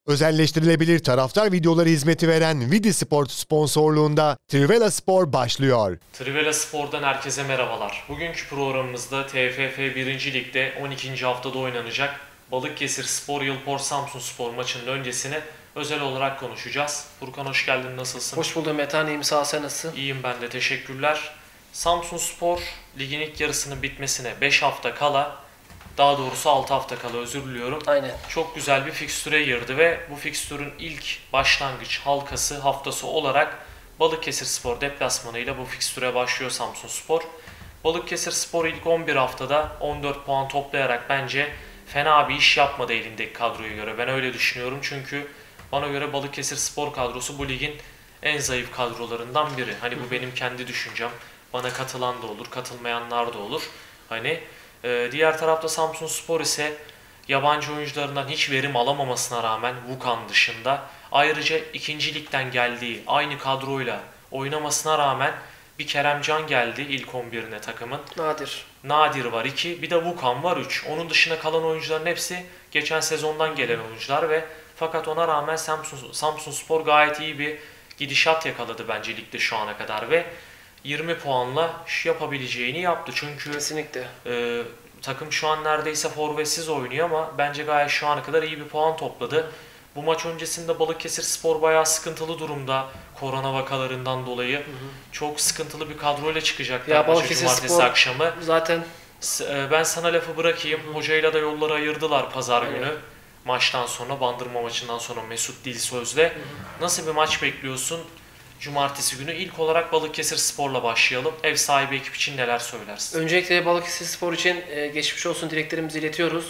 Özelleştirilebilir taraftar videoları hizmeti veren Vidi Sport sponsorluğunda Trivela Spor başlıyor. Trivela Spor'dan herkese merhabalar. Bugünkü programımızda TFF 1. Lig'de 12. haftada oynanacak Balıkesir Spor Yılpor Samsun Spor maçının öncesini özel olarak konuşacağız. Furkan hoş geldin, nasılsın? Hoş buldum Metehan, iyiyim, sağ ol, sen nasılsın? İyiyim ben de, teşekkürler. Samsun Spor ligin ilk yarısının bitmesine 5 hafta kala, daha doğrusu 6 hafta kala, özür diliyorum. Aynen. Çok güzel bir fikstüre girdi ve bu fikstürün ilk başlangıç halkası, haftası olarak Balıkesir Spor deplasmanıyla bu fikstüre başlıyor Samsun Spor. Balıkesir Spor ilk 11 haftada 14 puan toplayarak bence fena bir iş yapmadı elindeki kadroya göre. Ben öyle düşünüyorum çünkü bana göre Balıkesir Spor kadrosu bu ligin en zayıf kadrolarından biri. Hani bu benim kendi düşüncem. Bana katılan da olur, katılmayanlar da olur. Diğer tarafta Samsun Spor ise yabancı oyuncularından hiç verim alamamasına rağmen Vukan dışında, ayrıca 2. Lig'den geldiği aynı kadroyla oynamasına rağmen bir Keremcan geldi ilk 11'ine takımın. Nadir var 2, bir de Vukan var 3. Onun dışında kalan oyuncuların hepsi geçen sezondan gelen oyuncular ve fakat ona rağmen Samsun Spor gayet iyi bir gidişat yakaladı bence ligde şu ana kadar ve 20 puanla yapabileceğini yaptı. Çünkü kesinlikle takım şu an neredeyse forvetsiz oynuyor ama bence gayet şu ana kadar iyi bir puan topladı. Bu maç öncesinde Balıkesir Spor bayağı sıkıntılı durumda. Korona vakalarından dolayı çok sıkıntılı bir kadroyla çıkacaklar maça cumartesi akşamı. Zaten ben sana lafı bırakayım. Hocayla da yolları ayırdılar pazar günü. Maçtan sonra, Bandırma maçından sonra Mesut Dilsöz'le. Nasıl bir maç bekliyorsun? Cumartesi günü ilk olarak Balıkesir Spor'la başlayalım. Ev sahibi ekip için neler söylersin? Öncelikle Balıkesir Spor için geçmiş olsun dileklerimizi iletiyoruz.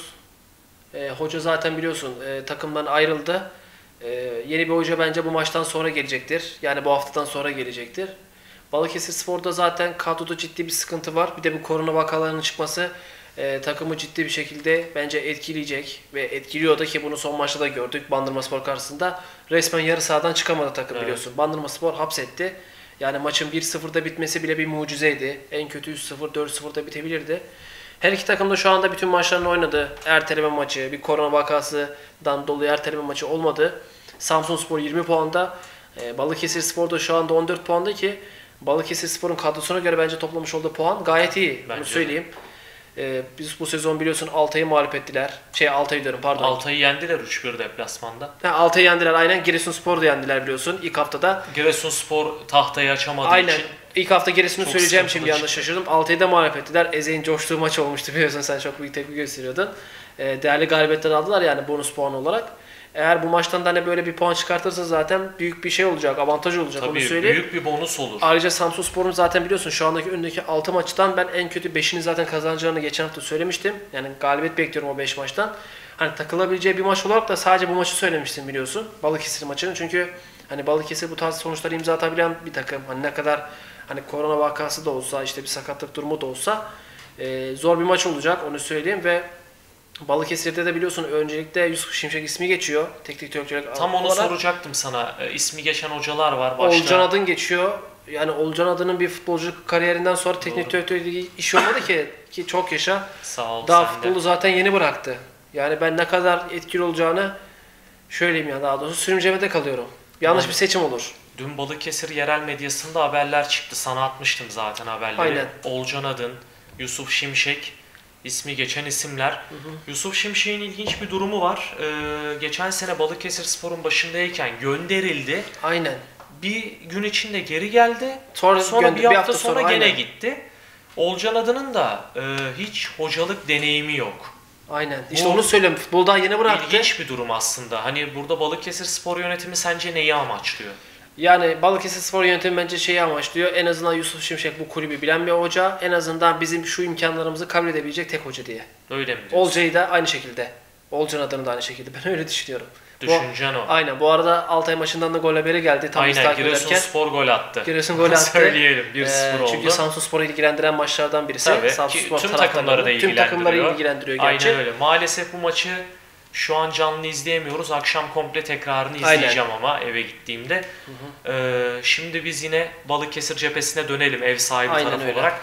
Hoca zaten biliyorsun takımdan ayrıldı. Yeni bir hoca bence bu maçtan sonra gelecektir. Yani bu haftadan sonra gelecektir. Balıkesir Spor'da zaten kadroda ciddi bir sıkıntı var. Bir de bu korona vakalarının çıkması takımı ciddi bir şekilde bence etkileyecek ve etkiliyor da ki bunu son maçta da gördük. Bandırma Spor karşısında resmen yarı sahadan çıkamadı takım, biliyorsun. Bandırma Spor hapsetti. Yani maçın 1-0'da bitmesi bile bir mucizeydi. En kötü 3-0, 4-0'da bitebilirdi. Her iki takım da şu anda bütün maçlarını oynadı. Erteleme maçı, bir korona vakasından dolayı erteleme maçı olmadı. Samsun Spor 20 puanda. Balıkesir Spor da şu anda 14 puanda ki Balıkesir Spor'un kadrosuna göre bence toplamış olduğu puan gayet iyi. Bunu söyleyeyim. Biz bu sezon biliyorsun Altay'ı mağlup ettiler. Altay'ı diyorum, pardon. Altay'ı yendiler 3-1 deplasmanda. Altay'ı yendiler aynen. Giresunspor da yendiler biliyorsun ilk haftada. Giresunspor tahtayı açamadığı için. Aynen. İlk hafta Giresun'u söyleyeceğim şimdi, yanlış şaşırdım. Altay'ı da mağlup ettiler. Eze'nin coştuğu maç olmuştu biliyorsun, sen çok büyük tepki gösteriyordun. Değerli galibiyetler aldılar yani bonus puan olarak. Eğer bu maçtan da böyle bir puan çıkartırsa zaten büyük bir şey olacak, avantaj olacak. Tabii, onu söyleyeyim. Büyük bir bonus olur. Ayrıca Samsun Spor'un zaten biliyorsun şu andaki önündeki 6 maçtan ben en kötü 5'ini zaten kazanacağını geçen hafta söylemiştim. Yani galibiyet bekliyorum o 5 maçtan. Hani takılabileceği bir maç olarak da sadece bu maçı söylemiştim biliyorsun. Balıkesir maçını, çünkü hani Balıkesir bu tarz sonuçları imza atabilen bir takım. Hani ne kadar hani korona vakası da olsa, işte bir sakatlık durumu da olsa zor bir maç olacak, onu söyleyeyim. Ve Balıkesir'de de biliyorsun öncelikle Yusuf Şimşek ismi geçiyor. Teknik direktör tam onu soracaktım sana. İsmi geçen hocalar var başta. Olcan Adın geçiyor. Yani Olcan Adın'ın bir futbolculuk kariyerinden sonra teknik direktörlüğü işi olmadı ki çok yaşa. Sağ ol. Daha futbolu zaten yeni bıraktı. Yani ben ne kadar etkili olacağını söyleyeyim ya, daha doğrusu sürümcemede kalıyorum. Yanlış bir seçim olur. Dün Balıkesir yerel medyasında haberler çıktı. Sana atmıştım zaten haberleri. Aynen. Olcan Adın, Yusuf Şimşek ismi geçen isimler. Yusuf Şimşek'in ilginç bir durumu var. Geçen sene Balıkesir Spor'un başındayken gönderildi. Aynen. Bir gün içinde geri geldi. Sonra bir hafta sonra gene gitti. Olcan Adın'ın da hiç hocalık deneyimi yok. Aynen. İşte onu söylüyorum. Futbolu daha yeni bıraktı. İlginç bir durum aslında. Hani burada Balıkesir Spor yönetimi sence neyi amaçlıyor? Yani Balıkesir Spor yönetimi bence şeyi amaçlıyor. En azından Yusuf Şimşek bu kulübü bilen bir hoca. En azından bizim şu imkanlarımızı kabul edebilecek tek hoca diye. Öyle mi diyorsun? Olcay'ı da aynı şekilde. Olcan Adını da aynı şekilde. Ben öyle düşünüyorum. Düşüncen o. Aynen. Bu arada Altay maçından da gol haberi geldi. Aynen. Giresunspor gol attı. Giresun gol attı. Söyleyelim. 1-0 oldu. Çünkü Samsun Spor'u ilgilendiren maçlardan birisi. Tabii. Samsun Spor Tüm takımları da ilgilendiriyor. Tüm takımları ilgilendiriyor gerçi. Aynen öyle. Maalesef bu maçı şu an canlı izleyemiyoruz. Akşam komple tekrarını izleyeceğim ama eve gittiğimde. Şimdi biz yine Balıkesir cephesine dönelim ev sahibi tarafı olarak.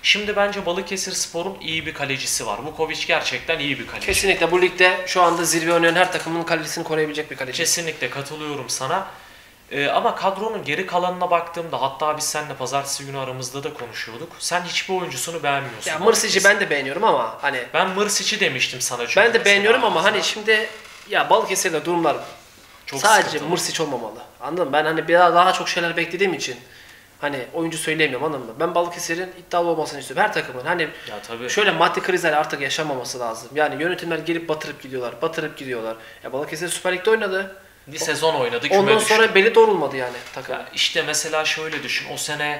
Şimdi bence Balıkesirspor'un iyi bir kalecisi var. Vukovic gerçekten iyi bir kaleci. Kesinlikle bu ligde şu anda zirve oynayan her takımın kalecisini koruyabilecek bir kaleci. Kesinlikle katılıyorum sana. Ama kadronun geri kalanına baktığımda, hatta biz seninle pazartesi günü aramızda da konuşuyorduk. Sen hiçbir oyuncusunu beğenmiyorsun. Ya Mırsic'i ben de beğeniyorum ama hani Ben Mırsic'i demiştim sana çünkü. ben de beğeniyorum ama mesela. hani şimdi ya Balıkesir'de durumlar Çok sadece sıkıntılı. Mırsic olmamalı. Anladın mı? Ben hani biraz daha çok şeyler beklediğim için hani oyuncu söyleyemiyorum, anladın mı? Ben Balıkesir'in iddialı olmasını istiyorum. Her takımın hani Ya tabii. şöyle maddi krizler artık yaşanmaması lazım. Yani yönetimler gelip batırıp gidiyorlar. Ya Balıkesir Süper Lig'de oynadı. Bir sezon oynadı, küme Ondan düştü. sonra beli doğrulmadı yani takım. Ya işte mesela şöyle düşün. O sene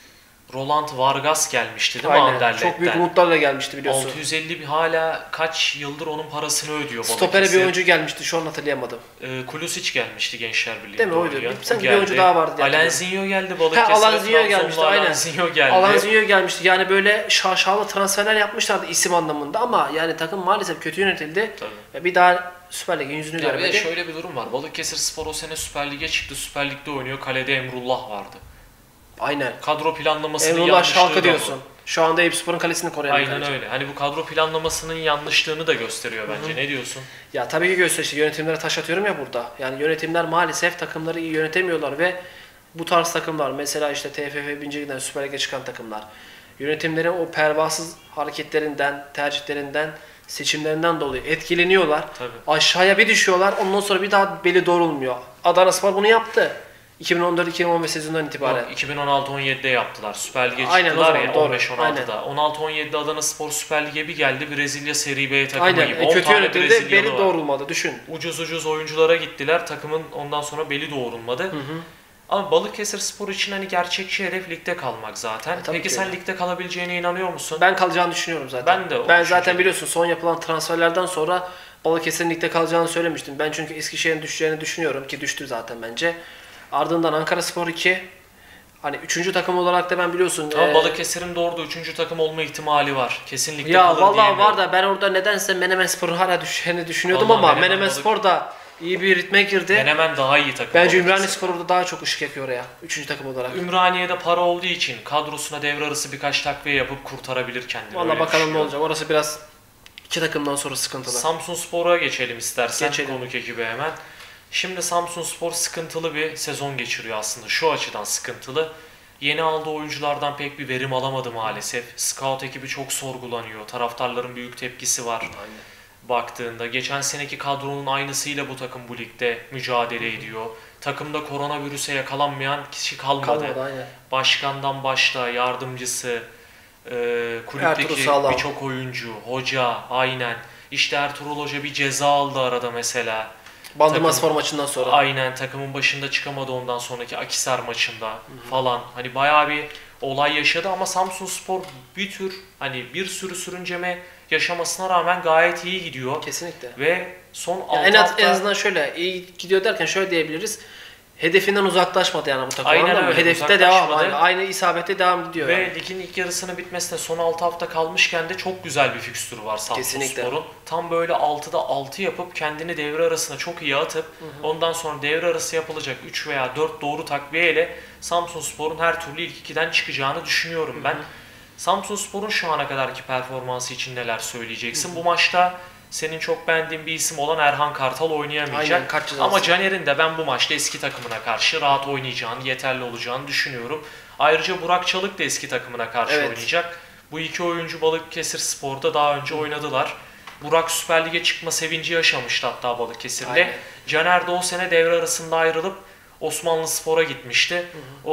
Roland Vargas gelmişti değil mi Aynen. Anderlet'ten? Çok büyük umutlarla gelmişti biliyorsun. 650 bir, hala kaç yıldır onun parasını ödüyor Stopere Balıkesir. bir oyuncu gelmişti, şu an hatırlayamadım. Kulisic gelmişti Gençler Birliği'nde. Değil mi? Oydu. oynayan. Sanki O bir oyuncu geldi. daha vardı diye Alanzinho geldi Balıkesir'e. Alanzinho gelmişti, Trabzonlu aynen. Alanzinho geldi. Alanzinho gelmişti. Yani böyle şaşalı transferler yapmışlardı isim anlamında ama yani takım maalesef kötü yönetildi. Tabii. Ve bir daha Süper Lig'in yüzünü Ya bir de görmedi. şöyle bir durum var. Balıkesirspor o sene Süper Lig'e çıktı. Süper Lig'de oynuyor. Kalede Emrullah vardı. Aynen. Kadro planlamasının Emrullah yanlışlığı Şalkı da bu. diyorsun. Şu anda Eyüpspor'un kalesini koruyan bir Aynen kaleci. öyle. Hani bu kadro planlamasının yanlışlığını da gösteriyor bence. Ne diyorsun? Ya tabii ki gösterişli. Yönetimlere taş atıyorum ya burada. Yani yönetimler maalesef takımları iyi yönetemiyorlar ve bu tarz takımlar, mesela işte TFF 1. Lig'den Süper Lig'e çıkan takımlar, yönetimlerin o pervasız hareketlerinden, tercihlerinden, seçimlerinden dolayı etkileniyorlar. Tabii. Aşağıya bir düşüyorlar. Ondan sonra bir daha beli doğrulmuyor. Adanaspor bunu yaptı. 2014-2015 sezonundan itibaren. Yok, 2016-17'de yaptılar. Süper Lig'e Aynen, o çıktılar zaman, ya, doğru. 15-16'da. 16-17'de Adanaspor Süper Lig'e bir geldi. Brezilya Serie B takımı Aynen. gibi. 10 Kötü tane yönetildi. Brezilyalı Beli var. doğrulmadı. Düşün. Ucuz oyunculara gittiler. Takımın ondan sonra beli doğrulmadı. Ama Balıkesirspor için hani gerçekçi hedef ligde kalmak zaten. tabii Peki ki sen öyle. ligde kalabileceğine inanıyor musun? Ben kalacağını düşünüyorum zaten. Ben de o Ben zaten düşüncedeyim. biliyorsun son yapılan transferlerden sonra Balıkesir'in ligde kalacağını söylemiştim. Ben çünkü Eskişehir'in düşeceğini düşünüyorum ki düştü zaten bence. Ardından Ankaraspor 2. Hani 3. takım olarak da ben biliyorsun. Ama Balıkesir'in doğru da 3. takım olma ihtimali var. Kesinlikle ya kalır vallahi diyemiyorum. var da ben orada nedense Menemenspor'un hala düşeceğini düşünüyordum Vallahi ama Menemen Menemenspor da iyi bir ritme girdi. Menemen daha iyi takım. Bence Balıkesir. Ümranispor orada daha çok ışık yakıyor oraya 3. takım olarak. Ümraniye'de para olduğu için kadrosuna devre arası birkaç takviye yapıp kurtarabilir kendini. Vallahi öyle bakalım ne düşünüyorum. olacak. Orası biraz 2 takımdan sonra sıkıntılı. Samsunspor'a geçelim istersen, Geçelim. konuk ekibi hemen. Şimdi Samsunspor sıkıntılı bir sezon geçiriyor aslında. Şu açıdan sıkıntılı. Yeni aldığı oyunculardan pek bir verim alamadı maalesef. Scout ekibi çok sorgulanıyor. Taraftarların büyük tepkisi var. Aynen. Baktığında geçen seneki kadronun aynısıyla bu takım bu ligde mücadele ediyor. Takımda koronavirüse yakalanmayan kişi kalmadı. Kalmadı aynen. Başkandan başta yardımcısı, Ertuğrul kulüpteki Sağlam. birçok oyuncu, hoca, aynen. İşte Ertuğrul Hoca bir ceza aldı arada mesela. Bandırmaspor Takım- maçından sonra. Aynen, takımın başında çıkamadı ondan sonraki Akhisar maçında falan. Hani bayağı bir olay yaşadı ama Samsunspor bir tür hani bir sürü sürünceme yaşamasına rağmen gayet iyi gidiyor. Kesinlikle. Ve son Ya 6 en hafta azından şöyle iyi gidiyor derken şöyle diyebiliriz. Hedefinden uzaklaşmadı yani bu takım. Aynen anladın mı? öyle, Hedefte devam. uzaklaşmadı. Aynı isabette devam gidiyor. ve yani. ligin ilk yarısının bitmesine son 6 hafta kalmışken de çok güzel bir fikstürü var Kesinlikle. Samsunspor'un. Tam böyle 6'da 6 yapıp kendini devre arasına çok iyi atıp ondan sonra devre arası yapılacak 3 veya 4 doğru takviyeyle Samsunspor'un her türlü ilk 2'den çıkacağını düşünüyorum ben. Samsunspor'un şu ana kadarki performansı için neler söyleyeceksin? Bu maçta senin çok beğendiğin bir isim olan Erhan Kartal oynayamayacak. Aynen, kart cezası. Ama Caner'in de ben bu maçta eski takımına karşı rahat oynayacağını, yeterli olacağını düşünüyorum. Ayrıca Burak Çalık da eski takımına karşı Evet. oynayacak. Bu iki oyuncu Balıkesirspor'da daha önce oynadılar. Burak Süper Lig'e çıkma sevinci yaşamıştı hatta Balıkesir'le. Aynen. Caner de o sene devre arasında ayrılıp Osmanlıspor'a gitmişti.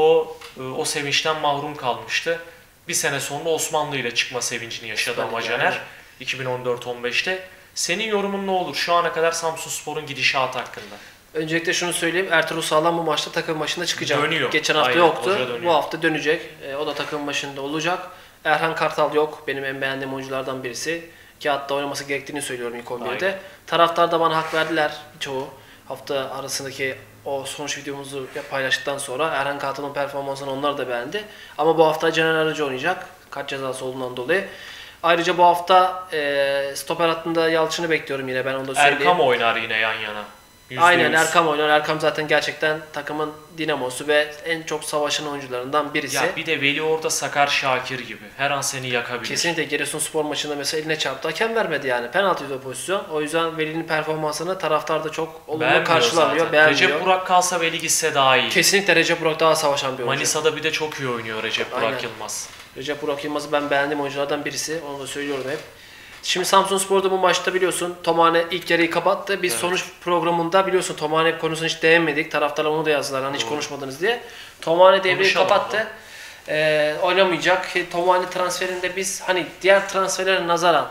O sevinçten mahrum kalmıştı. Bir sene sonra Osmanlı ile çıkma sevincini yaşadı Süper ama Lig, Caner aynen. 2014-15'te. Senin yorumun ne olur şu ana kadar Samsunspor'un gidişatı hakkında? Öncelikle şunu söyleyeyim. Ertuğrul Sağlam bu maçta takım başında çıkacak. Dönüyor. Geçen hafta Aynen, yoktu. hoca dönüyor. Bu hafta dönecek. O da takım başında olacak. Erhan Kartal yok. Benim en beğendiğim oyunculardan birisi. Ki hatta oynaması gerektiğini söylüyorum ilk 11'de. Aynen. Taraftar da bana hak verdiler çoğu. Hafta arasındaki o sonuç videomuzu paylaştıktan sonra Erhan Kartal'ın performansını onlar da beğendi. Ama bu hafta Caner Arıcı oynayacak. Kart cezası olduğundan dolayı. Ayrıca bu hafta stoper hattında Yalçın'ı bekliyorum yine, ben onu da söyleyeyim. Erkam oynar yine yan yana. Aynen, Erkam oynuyor. Erkam zaten gerçekten takımın dinamosu ve en çok savaşan oyuncularından birisi. Ya bir de Veli orada Sakar Şakir gibi. Her an seni yakabilir. Kesinlikle Giresunspor maçında mesela eline çarptı. Hakem vermedi yani. Penaltıydı o pozisyon. O yüzden Veli'nin performansını taraftar da çok olumlu karşılamıyor. Beğenmiyor. Recep Burak kalsa Veli gitse daha iyi. Kesinlikle Recep Burak daha savaşan bir oyuncu. Manisa'da bir de çok iyi oynuyor Recep Burak Yılmaz. Recep Burak Yılmaz'ı ben beğendiğim oyunculardan birisi. Onu da söylüyorum hep. Şimdi Samsunspor'da bu maçta biliyorsun Tomane ilk yarıyı kapattı. Biz sonuç programında biliyorsun Tomane konusuna hiç değinmedik. Taraftarlar onu da yazdılar hani hiç konuşmadınız diye. Tomane devreyi kapattı. Oynamayacak. Tomane transferinde biz hani diğer transferlere nazaran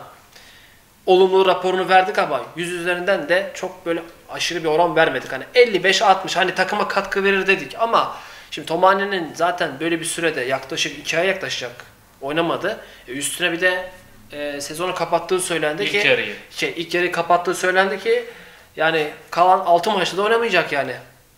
olumlu raporunu verdik ama 100 üzerinden de çok böyle aşırı bir oran vermedik. Hani 55-60 hani takıma katkı verir dedik ama şimdi Tomane'nin zaten böyle bir sürede yaklaşık 2 ay yaklaşacak oynamadı. Üstüne bir de sezonu kapattığı söylendi ilk yarıyı kapattığı söylendi ki yani kalan 6 maçta da oynamayacak yani.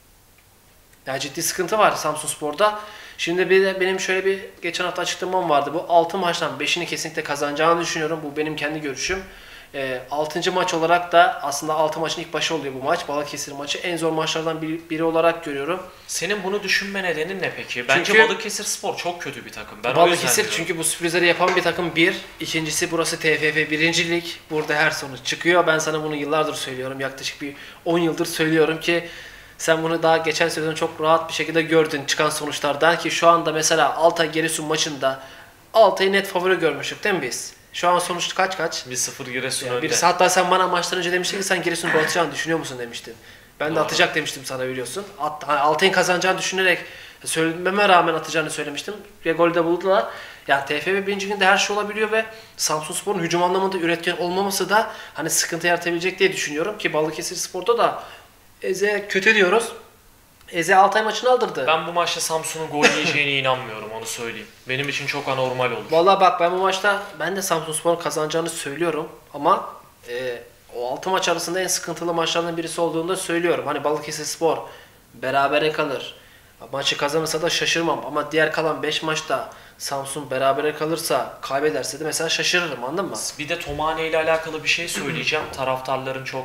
Yani ciddi sıkıntı var Samsunspor'da. Şimdi bir de benim şöyle bir geçen hafta açıklamam vardı. Bu 6 maçtan 5'ini kesinlikle kazanacağını düşünüyorum. Bu benim kendi görüşüm. 6. maç olarak da aslında 6 maçın ilk başı oluyor bu maç. Balıkesir maçı en zor maçlardan biri olarak görüyorum. Senin bunu düşünme nedenin ne peki? Bence çünkü Balıkesirspor çok kötü bir takım. Ben Balıkesir çünkü bu sürprizleri yapan bir takım bir. İkincisi burası TFF 1. Lig. Burada her sonuç çıkıyor. Ben sana bunu yıllardır söylüyorum. Yaklaşık bir 10 yıldır söylüyorum ki sen bunu daha geçen sezon çok rahat bir şekilde gördün çıkan sonuçlardan ki şu anda mesela Altay Giresun maçında Altay'ı net favori görmüştük değil mi biz? Şu an sonuç kaç? 1-0 Giresun önde. Birisi hatta sen bana maçtan önce demiştin ki sen Giresun'u atacağını düşünüyor musun demiştin. Ben de atacak demiştim sana biliyorsun. Hani Altay'ın kazanacağını düşünerek söylememe rağmen atacağını söylemiştim. Ve golü de buldular. Yani TFF 1. Lig'de her şey olabiliyor ve Samsunspor'un hücum anlamında üretken olmaması da hani sıkıntı yaratabilecek diye düşünüyorum ki Balıkesirspor'da da Eze kötü diyoruz. Eze Altay maçını aldırdı. Ben bu maçta Samsun'un gol yiyeceğine inanmıyorum onu söyleyeyim. Benim için çok anormal olur. Vallahi bak ben bu maçta ben de Samsunspor'un kazanacağını söylüyorum ama o 6 maç arasında en sıkıntılı maçlardan birisi olduğunu da söylüyorum. Hani Balıkesirspor berabere kalır. Maçı kazanırsa da şaşırmam ama diğer kalan 5 maçta Samsun berabere kalırsa, kaybederse de mesela şaşırırım, anladın mı? Bir de Tomane ile alakalı bir şey söyleyeceğim. Taraftarların çok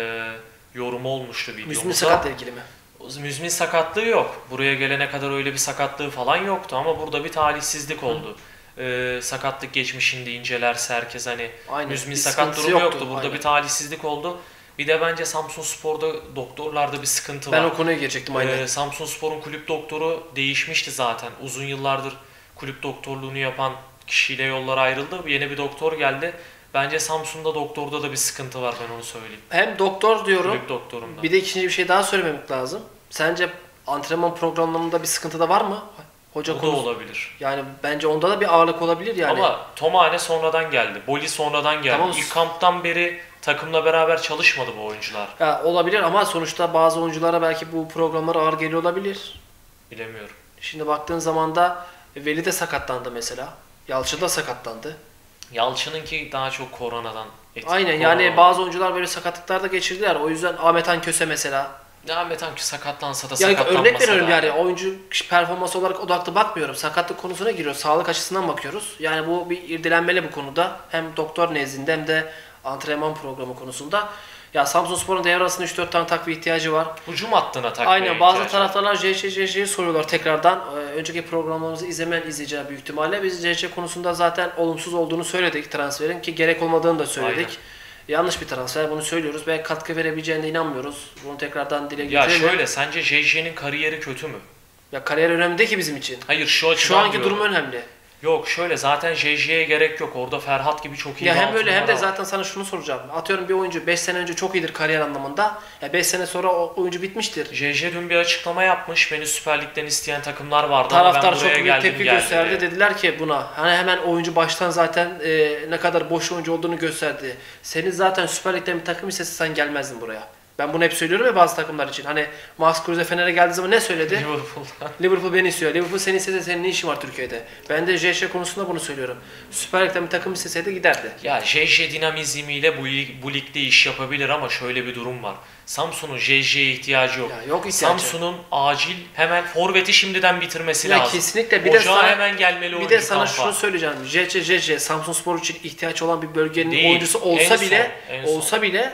yorumu olmuştu videomuzda. Müzmin sakatla ilgili mi? Müzmin sakatlığı yok. Buraya gelene kadar öyle bir sakatlığı falan yoktu ama burada bir talihsizlik oldu. Sakatlık geçmişinde incelerse herkes hani Aynen, müzmin bir sakat sıkıntısı durumu yoktu. yoktu. Burada Aynen. bir talihsizlik oldu. Bir de bence Samsunspor'da doktorlarda bir sıkıntı var. Ben o konuya girecektim aynen. Samsunspor'un kulüp doktoru değişmişti zaten. Uzun yıllardır kulüp doktorluğunu yapan kişiyle yollar ayrıldı. Yeni bir doktor geldi. Bence Samsun'da doktorda da bir sıkıntı var, ben onu söyleyeyim. Hem doktor diyorum, Kulüp doktorunda. bir de ikinci bir şey daha söylememek lazım. Sence antrenman programlarında bir sıkıntı da var mı? Hoca O da konusu. olabilir. Yani bence onda da bir ağırlık olabilir yani. Ama Tomane sonradan geldi. Boli sonradan geldi. Tamam. İlk kamptan beri takımla beraber çalışmadı bu oyuncular. Ya olabilir ama sonuçta bazı oyunculara belki bu programlar ağır geliyor olabilir. Bilemiyorum. Şimdi baktığın zaman da Veli de sakatlandı mesela. Yalçın da sakatlandı. Yalçın'ınki daha çok koronadan etkili. Aynen yani bazı oyuncular böyle sakatlıklar da geçirdiler. O yüzden Ahmet Han Köse mesela. Ahmet Han sakatlansa da Yani sakatlanmasa örnek veriyorum da. yani oyuncu performansı olarak odaklı bakmıyorum. Sakatlık konusuna giriyor. Sağlık açısından bakıyoruz. Yani bu bir irdelenmeli bu konuda. Hem doktor nezdinde hem de antrenman programı konusunda. Ya Samsunspor'un devre arasında 3-4 tane takviye ihtiyacı var. Hücum hattına takviye Aynen bazı ihtiyacı var. taraftarlar JC'yi soruyorlar tekrardan. Önceki programlarımızı izlemeyen izleyiciler büyük ihtimalle. Biz JC konusunda zaten olumsuz olduğunu söyledik transferin ki gerek olmadığını da söyledik. Aynen. Yanlış bir transfer, bunu söylüyoruz ve katkı verebileceğine inanmıyoruz. Bunu tekrardan dile Ya getirelim. şöyle, sence JJ'nin kariyeri kötü mü? Ya kariyer önemli değil ki bizim için. Hayır, şu açıdan Şu anki diyorum. durum önemli. Yok şöyle, zaten JJ'ye gerek yok. Orada Ferhat gibi çok iyi Ya bir hem böyle altı hem de numara var. zaten sana şunu soracağım. Atıyorum bir oyuncu 5 sene önce çok iyidir kariyer anlamında. Ya 5 sene sonra o oyuncu bitmiştir. JJ dün bir açıklama yapmış. Beni Süper Lig'den isteyen takımlar vardı ama ben Taraftar buraya çok büyük geldim tepki geldi gösterdi. diye. Dediler ki buna hani hemen oyuncu baştan zaten ne kadar boş oyuncu olduğunu gösterdi. Senin zaten Süper Lig'den bir takım istese sen gelmezdin buraya. Ben bunu hep söylüyorum ya bazı takımlar için. Hani Max Kruse Fener'e geldiği zaman ne söyledi? Liverpool'dan. Liverpool beni istiyor. Liverpool seni istese senin ne işin var Türkiye'de? Ben de JŞ konusunda bunu söylüyorum. Süper Lig'den bir takım isteseydi giderdi. Ya JJ dinamizmiyle bu ligde iş yapabilir ama şöyle bir durum var. Samsun'un JJ'ye ihtiyacı yok. Ya yok ihtiyacı. Samsun'un acil hemen forveti şimdiden bitirmesi Ya lazım. kesinlikle bir Hoca de sana hemen gelmeli bir oyuncu de sana kampa. şunu söyleyeceğim. JC Samsunspor için ihtiyaç olan bir bölgenin Değil. oyuncusu olsa En bile son, en son. olsa bile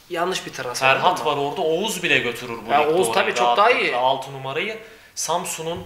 yanlış bir transfer. Ferhat ama. var orada. Oğuz bile götürür bu Ya ligde Oğuz orayı tabii çok daha iyi. rahatlıkla. 6 numarayı. Samsun'un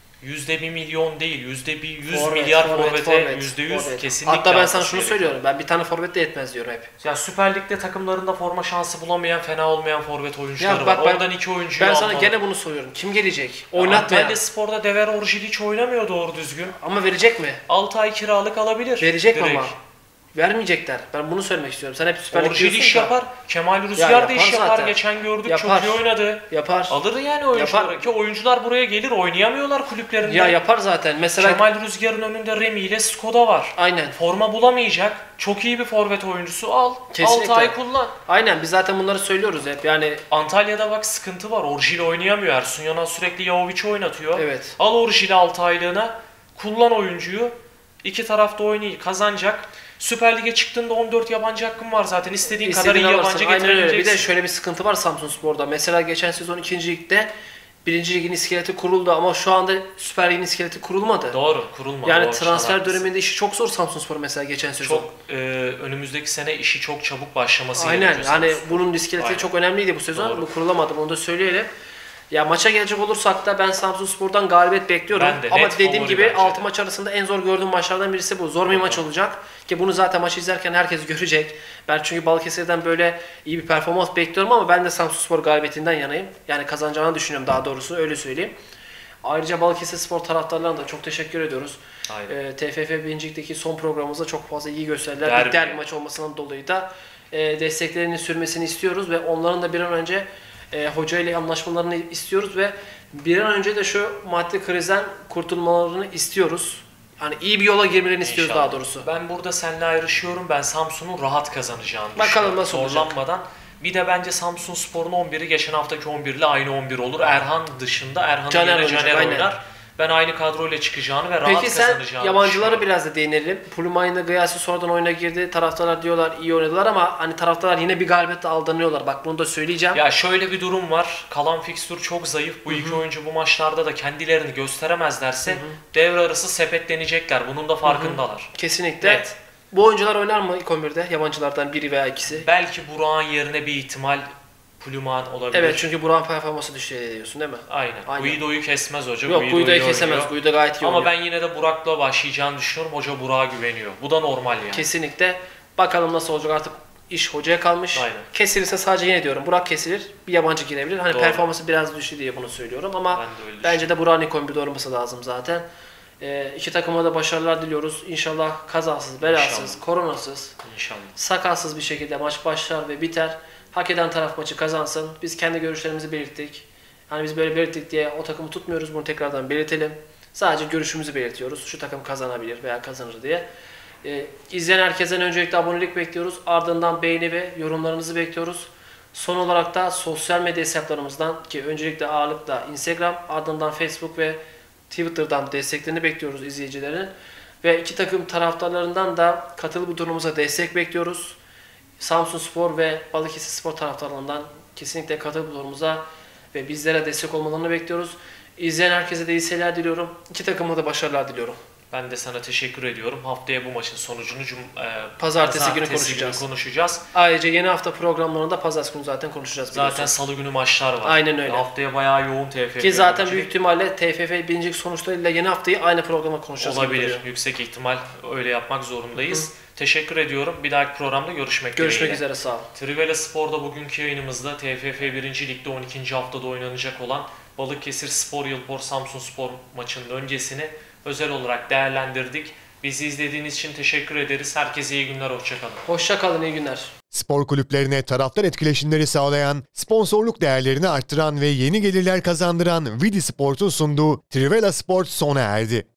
%1 milyon değil, %100 Forvet, milyar forvet, forvete forvet, %100 forvet. kesinlikle Hatta ben alması sana şunu gerekiyor. söylüyorum. Ben bir tane forvet de yetmez diyorum hep. Ya Süper Lig'de takımlarında forma şansı bulamayan, fena olmayan forvet oyuncuları Ya var. bak ben- Oradan 2 oyuncuyu Ben sana almalı. gene bunu soruyorum. Kim gelecek? Oynatmayan. Antalya Spor'da Dever Orjilic oynamıyor doğru düzgün. Ama verecek mi? 6 ay kiralık alabilir. Verecek mi direkt. ama? Vermeyecekler. Ben bunu söylemek istiyorum. Sen hep Süper Lig Orjilic diyorsun da. yapar. Kemal Rüzgar da yapar iş yapar. zaten. Geçen gördük Yapar. çok iyi oynadı. Yapar. Alır yani oyuncuları. Yapar. Ki oyuncular buraya gelir oynayamıyorlar kulüplerinde. Ya yapar zaten. Mesela Kemal Rüzgar'ın önünde Remy ile Skoda var. aynen. Forma bulamayacak. Çok iyi bir forvet oyuncusu al. Kesinlikle. 6 ay kullan. Aynen biz zaten bunları söylüyoruz hep. Yani Antalya'da bak sıkıntı var. Orjil oynayamıyor. Ersun Yanal sürekli Yovic'i oynatıyor. evet. Al Orjil'i 6 aylığına. Kullan oyuncuyu. İki tarafta kazanacak. Süper Lig'e çıktığında 14 yabancı hakkın var zaten. İstediğin kadar iyi İstediğini yabancı alırsın. Aynen öyle. Bir de getirebileceksin. şöyle bir sıkıntı var Samsunspor'da. Mesela geçen sezon 2. ligde 1. ligin iskeleti kuruldu ama şu anda Süper Lig'in iskeleti kurulmadı. Doğru, kurulmadı. Yani Doğru, transfer haklısın. döneminde işi çok zor Samsunspor mesela geçen sezon. Çok önümüzdeki sene işi çok çabuk başlaması Aynen. gerekiyor. Yani Samsun. bunun iskeleti Aynen. çok önemliydi bu sezon. Doğru. Bu kurulamadı. Onu da söyleyelim. Ya maça gelecek olursak da ben Samsunspor'dan galibiyet bekliyorum. Ben de, Ama net dediğim favori gibi bence 6 de. maç arasında en zor gördüğüm maçlardan birisi bu. Zor bir maç olacak. Ki bunu zaten maçı izlerken herkes görecek. Ben çünkü Balıkesir'den böyle iyi bir performans bekliyorum ama ben de Samsunspor galibiyetinden yanayım. Yani kazanacağını düşünüyorum daha doğrusu öyle söyleyeyim. Ayrıca Balıkesirspor taraftarlarına da çok teşekkür ediyoruz. Aynen. TFF 1. Lig'deki son programımızda çok fazla iyi gösterdiler. Derbi. Bir derbi maç olmasından dolayı da desteklerinin sürmesini istiyoruz ve onların da bir an önce hoca ile anlaşmalarını istiyoruz ve bir an önce de şu maddi krizden kurtulmalarını istiyoruz. Yani iyi bir yola girmelerini istiyoruz İnşallah. daha doğrusu. Ben burada seninle ayrışıyorum. Ben Samsun'un rahat kazanacağını Bakalım düşünüyorum. nasıl olacak. Zorlanmadan. Bir de bence Samsunspor'un 11'i geçen haftaki 11 ile aynı 11 olur. Erhan dışında Erhan'ın Caner yerine oynayacak, Caner aynen. oynar. Ben aynı kadroyla çıkacağını ve rahat Peki sen kazanacağını yabancıları düşünüyorum. biraz da değinelim. Pulumay'la Gıyasi sonradan oyuna girdi. Taraftarlar diyorlar iyi oynadılar ama hani taraftarlar yine bir galibiyetle aldanıyorlar. Bak bunu da söyleyeceğim. Ya şöyle bir durum var. Kalan fikstür çok zayıf. Bu iki oyuncu bu maçlarda da kendilerini gösteremezlerse devre arası sepetlenecekler. Bunun da farkındalar. Kesinlikle. Evet. Bu oyuncular oynar mı ilk 11'de? Yabancılardan biri veya ikisi. Belki Burak'ın yerine bir ihtimal Puluman olabilir. Evet çünkü Burak'ın performansı düştü diyorsun değil mi? Aynen. Aynen. Guido'yu kesmez hoca. Yok Guido'yu iyi kesemez. oynuyor. Guido gayet iyi Ama oynuyor. ben yine de Burak'la başlayacağını düşünüyorum. Hoca Burak'a güveniyor. Bu da normal yani. Kesinlikle. Bakalım nasıl olacak artık iş hocaya kalmış. Aynen. Kesilirse sadece yine diyorum Burak kesilir. Bir yabancı girebilir. Hani Doğru. performansı biraz düştü diye bunu söylüyorum ama Ben de öyle bence de Burak'ın ilk 11'de olması lazım zaten. İki takıma da başarılar diliyoruz. İnşallah kazasız, belasız, İnşallah. koronasız, İnşallah. sakatsız bir şekilde maç başlar ve biter. Hak eden taraf maçı kazansın. Biz kendi görüşlerimizi belirttik. Hani biz böyle belirttik diye o takımı tutmuyoruz. Bunu tekrardan belirtelim. Sadece görüşümüzü belirtiyoruz. Şu takım kazanabilir veya kazanır diye. İzleyen herkesten öncelikle abonelik bekliyoruz. Ardından beğeni ve yorumlarınızı bekliyoruz. Son olarak da sosyal medya hesaplarımızdan ki öncelikle ağırlıkla Instagram, ardından Facebook ve Twitter'dan desteklerini bekliyoruz izleyicilerin. Ve iki takım taraftarlarından da katıl butonumuza destek bekliyoruz. Samsunspor ve Balıkesirspor taraftarlarından kesinlikle katıl butonumuza ve bizlere destek olmalarını bekliyoruz. İzleyen herkese de iyi seyirler diliyorum. İki takıma da başarılar diliyorum. Ben de sana teşekkür ediyorum. Haftaya bu maçın sonucunu Pazartesi günü konuşacağız. Ayrıca yeni hafta programlarında pazartesi günü zaten konuşacağız. Zaten biliyorsun. salı günü maçlar var. Aynen öyle. Haftaya bayağı yoğun TFF. Ki zaten oyuncu. büyük ihtimalle TFF 1. lig sonuçlarıyla yeni haftayı aynı programda konuşacağız. gibi olabilir. duruyor. Yüksek ihtimal öyle yapmak zorundayız. Teşekkür ediyorum. Bir dahaki programda görüşmek dileğiyle. Üzere sağ ol. Trivela Spor'da bugünkü yayınımızda TFF 1. Lig'de 12. haftada oynanacak olan Balıkesir Spor Yılpor Samsunspor maçının öncesini özel olarak değerlendirdik. Bizi izlediğiniz için teşekkür ederiz. Herkese iyi günler, hoşçakalın. Hoşça kalın, iyi günler. Spor kulüplerine taraftar etkileşimleri sağlayan, sponsorluk değerlerini arttıran ve yeni gelirler kazandıran Vidi Sport'un sunduğu Trivela Sport sona erdi.